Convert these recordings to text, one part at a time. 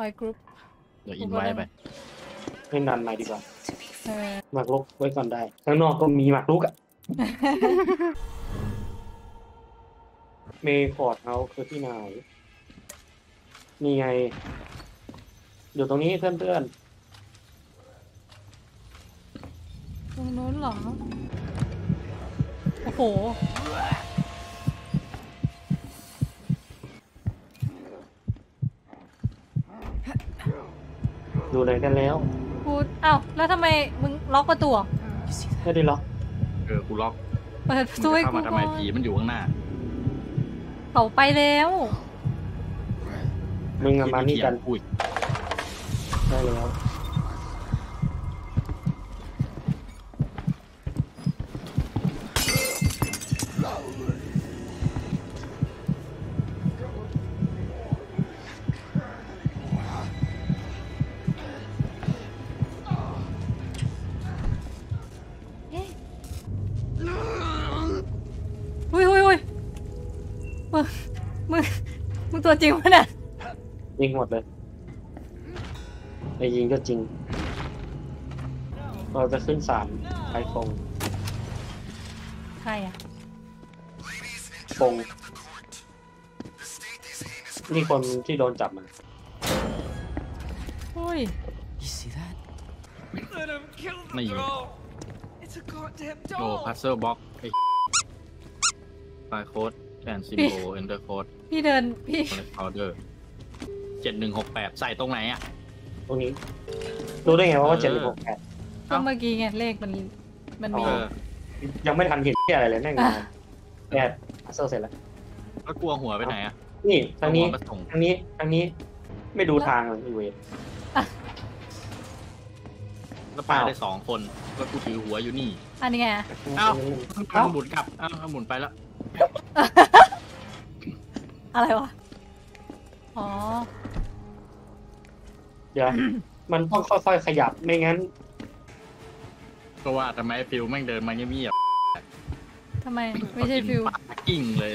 กรุ๊ปเดี๋ยวอินไว้ไปให้นันใหม่ดีกว่าหมากรุกไว้ก่อนได้ข้างนอกก็มีหมากรุกอะเมคอร์ดเฮาคือที่ไหนนี่ไงอยู่ตรงนี้เพื่อนตรงนู้นเหรอโอ้โหดูไหนกันแล้วพูดอ้าวแล้วทำไมมึงล็อกประตูไม่ได้ล็อกกูล็อกเปิดประตูให้กูทำไมผีมันอยู่ข้างหน้าเขาไปแล้วมึงมานี่กันได้แล้วมึงตัวจริงปะเนี่ยยิงหมดเลยไอ้ยิงก็จริงเราจะขึ้นศาลไอฟงใครอะฟงนี่คนที่โดนจับมาโอ้ยไม่ยิงโอ้พัซเซิลบล็อกไอ้ไฟโค้ดแอนซิมโบเอนเดอร์โค้ดพี่เดินพี่ออเดอร์7168ใส่ตรงไหนอ่ะตรงนี้รู้ได้ไงว่า7168 ก็เมื่อกี้ไงเลขมันมียังไม่ทันเห็นที่อะไรเลยแม่งแอบพัซเซิลเสร็จแล้วแล้วกลัวหัวไปไหนอ่ะนี่ทางนี้ไม่ดูทางเลยอีเวนแล้วไปได้2 คนแล้วกูถือหัวอยู่นี่อันนี้ไงเอ้าหมุนกลับหมุนไปแล้วอะไรวะอ๋อเดี๋ยวมันต้องค่อยๆขยับไม่งั้นก็ว่าทำไมฟิวแม่งเดินมาเงียบทำไมไม่ใช่ฟิวกิ่งเลย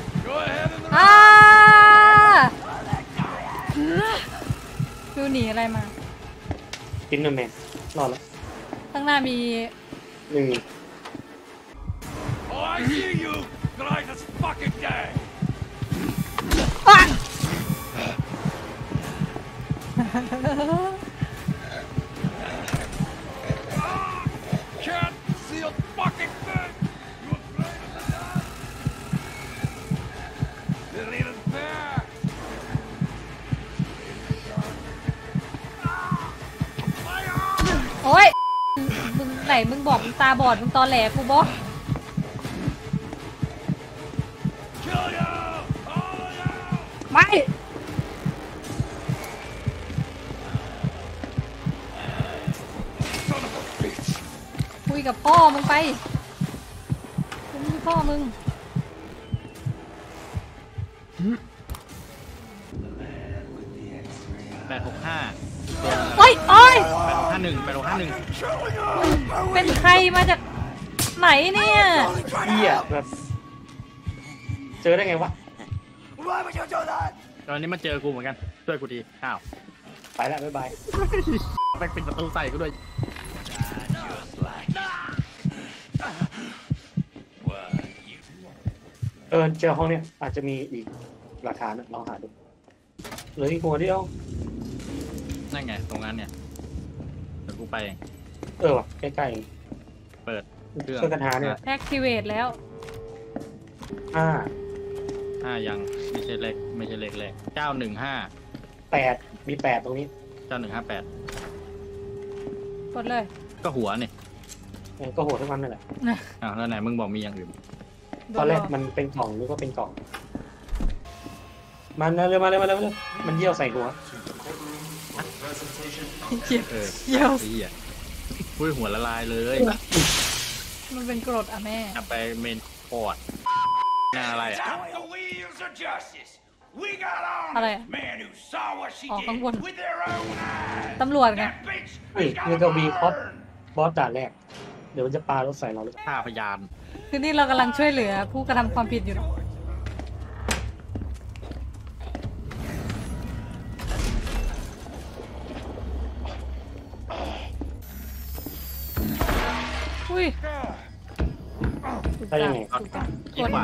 ฟิวหนีอะไรมากินเนื้อแมนรอดแล้วข้างหน้ามีโอ้ยมึงไหนมึงบอกมึงตาบอดมึงตอแหลกูบอกไม่คุยกับพ่อมึงไปกูไม่ใช่พ่อมึง 865 โอ้ย 851 เป็นใครมาจากไหนเนี่ยเหี้ยแบบเจอได้ไงวะตอนนี้มาเจอกูเหมือนกันช่วยกูทีอ้าวไปแล้วบ๊ายบายไปปิดประตูใส่กูด้วยเจอห้องเนี้ยอาจจะมีอีกหลักฐานลองหาดูเหลืออีกหัวเดียวนั่นไงตรงนั้นเนี่ยเดี๋ยวกูไปว่ะใกล้ๆเปิดช่วยกันหาเนี่ย activate แล้ว 5ยังไม่ใช่เลขแรก 8มี8ตรงนี้ 9158 กดเลยก็หัวนี่ก็หัวทุกวันนั่นแหละแล้วไหนมึงบอกมีอย่างอื่นตอนแรกมันเป็นกล่องหรือว่าเป็นกล่องมันเร็วมันเยี่ยวใส่หัวเยี่ยวอุ้ยหัวละลายเลยมันเป็นกรดอ่ะแม่ไปเมนคอร์ดหน้าอะไรอะไรอ๋อข้างบนตำรวจไงนี่ก็วีคอสบอสด่านแรกเดี๋ยวมันจะปารถใส่เราหรือฆ่าพยานคือนี่เรากำลังช่วยเหลือผู้กระทำความผิดอยู่อุ้ยได้ยังไงขี้ขวา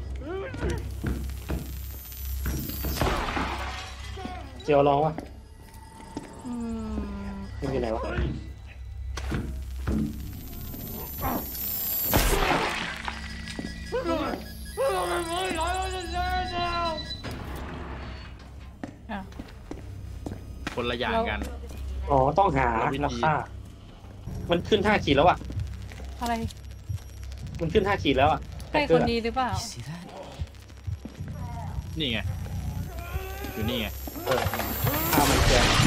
เจียวลองวะอืมมันอยู่ไหนวะอ่ะคนละอย่างกันอ๋อต้องหาแล้ววิธีราคามันขึ้น5 ขีดแล้วอ่ะอะไรมันขึ้น5 ขีดแล้วอ่ะใช่คนนี้หรือเปล่านี่ไง อยู่นี่ไงค่ามันเกิน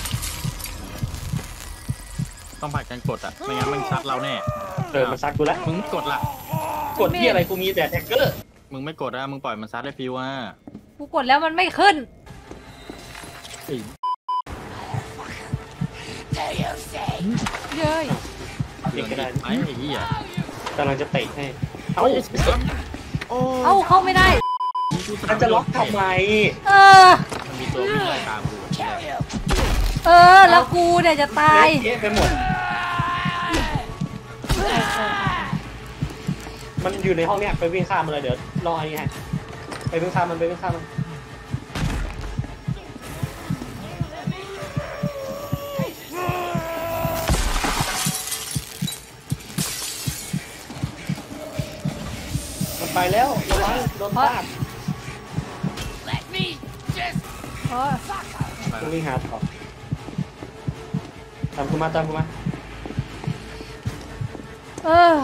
ต้องผัดกันกดอ่ะ ไม่งั้นมันซัดเราแน่มันซักกูแล้วมึงไม่กดล่ะกดที่อะไรกูมีแต่แท็กเกอร์มึงไม่กดอ่ะ มึงปล่อยมันซัดได้ฟิวอ่ะกูกดแล้วมันไม่ขึ้นไอ้เย้ยเด็กก็ได้ไอ้เหี้ยกำลังจะเตะให้เอ้า โอ้เอ้าเข้าไม่ได้มันจะล็อกทำไมเออมันมีตัววิ่งไล่ตามกูเออ แล้วกูเนี่ยจะตายเละไปหมด มันอยู่ในห้องเนี้ยไปวิ่งข้ามมันเลยเดี๋ยวรอไอ้นี่ให้ไปวิ่งข้ามมันไปวิ่งข้ามมันมันไปแล้วระวังโดนพลาดเออกูวิ่งหาต่อตามกูมาตามกูมาเออ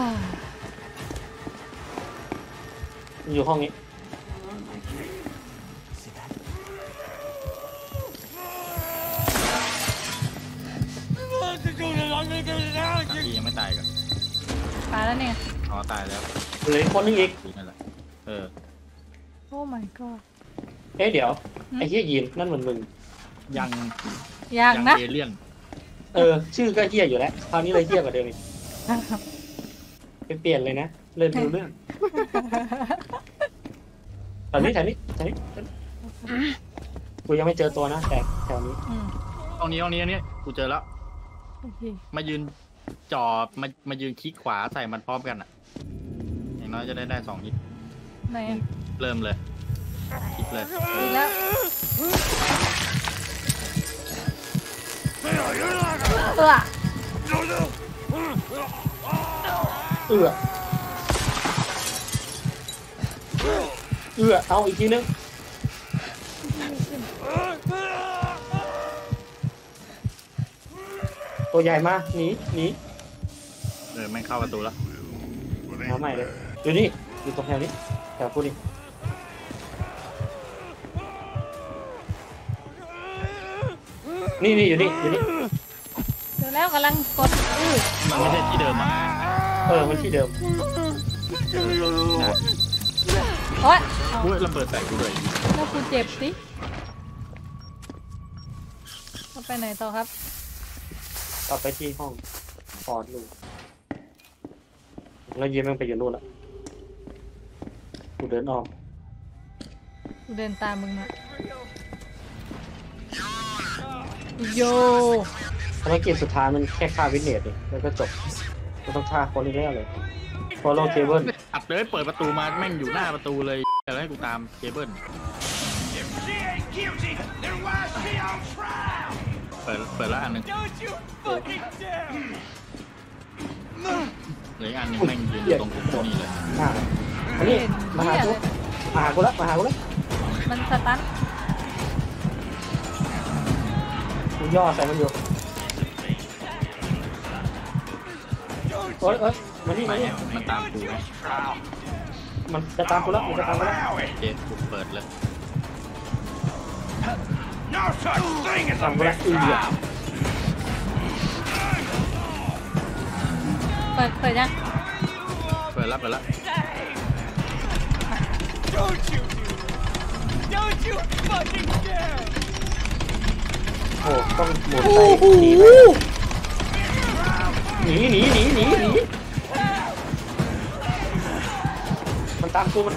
มันอยู่ห้องนี้พี่ยังไม่ตายกันตายแล้วเนี่ยอ๋อตายแล้วเหลืออีกคนนึงอีกดีนั่นแหละเออโอ้ my god เอ๊ะเดี๋ยวไอ้เหี้ยยีนนั่นเหมือนมึงยังยังนะเอเลี่ยนชื่อก็เหี้ยอยู่แล้วคราวนี้เลยเหี้ยกว่าเดิมอีกไปเปลี่ยนเลยนะเริ่มรู้เรื่องแถวนี้กูยังไม่เจอตัวนะแต่แถวนี้อืมตรงนี้อันนี้กูเจอแล้วโอเคมายืนจอมายืนคลิกขวาใส่มันพร้อมกันอ่ะ อย่างน้อยจะได้2ฮิตไหนอะเริ่มเลยคลิกเลยอีกแล้วเออเอาอีกทีนึงตัวใหญ่มาหนีแม่งเข้าประตูแล้วหาใหม่เลยอยู่นี่อยู่ตรงแถวนี้แถวกูนี่นี่อยู่นี่เจอแล้วกำลังกดมันไม่ใช่ที่เดิมอ่ะมันที่เดิมนะโอ๊ยเอาอุ้ยระเบิดใส่กูเลยแล้วกูเจ็บสิเราไปไหนต่อครับกลับไปที่ห้องพอดลูกแล้วยีนมันไปอยู่นู่นละกูเดินออกกูเดินตามมึงมาโยภารกิจสุดท้ายมันแค่ฆ่าวินเนตเองแล้วก็จบไม่ต้องฆ่าคนอีกแล้วเลย follow cable อัดเลยเปิดประตูมาแม่งอยู่หน้าประตูเลยแล้วให้กูตามเคเบิลเปิดแล้วอันหนึงเหลืออีกอันหนึงแม่งยืนอยู่ตรงกูนี่เลยอันนี้มาหากูแล้วมันสตันกูย่อใส่มันอยู่เอ้ยมานี่ไม่เอามันตามกูนะมันจะตามกูแล้วมันจะตามกูแล้วเจกูเปิดเลยตามกูแล้วเปิดยังเปิดแล้วโอ้ต้องหมุนโอ้ไปโหหนีมันตามกูหมุน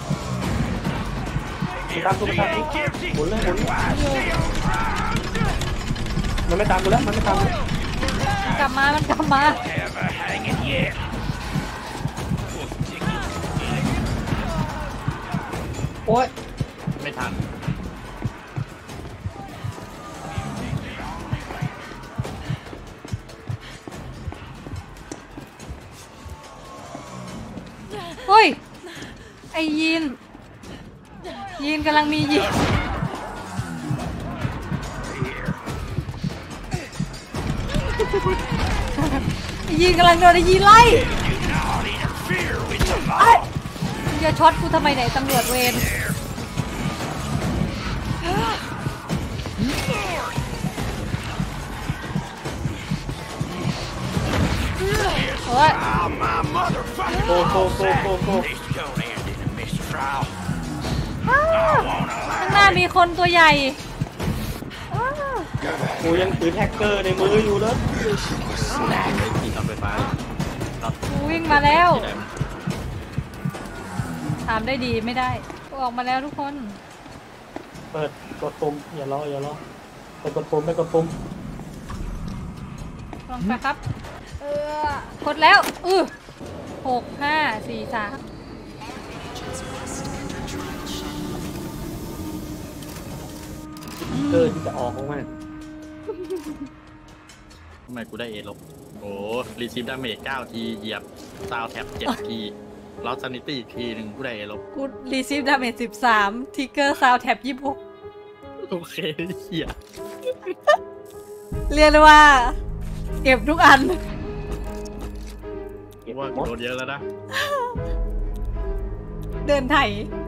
เลยมันไม่ตามกูแล้วมันกลับมาโอ๊ยไม่ทันเฮ้ย ไอยีน ยีนกำลังมียีนไอยีนกำลังโดนไอยีนไล่ไอ้มึงจะช็อตกูทำไมไหนตำรวจเวรโอ้ยโกโกโกโกโกข้างหน้ามีคนตัวใหญ่กูยังถือแท็กเกอร์ในมืออยู่เลยไอ้ขี่รถไฟฟ้ารับกูวิ่งมาแล้วที่ไหนมันถามได้ดีไม่ได้กูออกมาแล้วทุกคนเปิดกดปุ่มอย่ารออย่ารอไปกดปุ่มไปกดปุ่มลองไปครับกดแล้ว6 5 4 3 เกอร์ที่จะออกมาทำไมกูได้เอลบโอ้รีซีฟดาเมจ9ทีเหยียบซาวแท็บ7ทีลอสซานิตี้อีกทีหนึ่งกูได้เอลบกูรีซีฟดาเมจ13ทิกเกอร์ซาวแท็บ26 โอเคเหี้ยเรียกได้ว่า เก็บทุกอันเก็บว่าหมกูดโดนเยอะแล้วนะเดินไถ